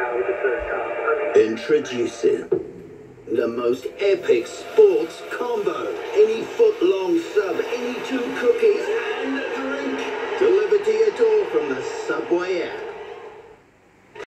Introducing the most epic sports combo. Any foot-long sub, any 2 cookies, and a drink. Delivered to your door from the Subway app.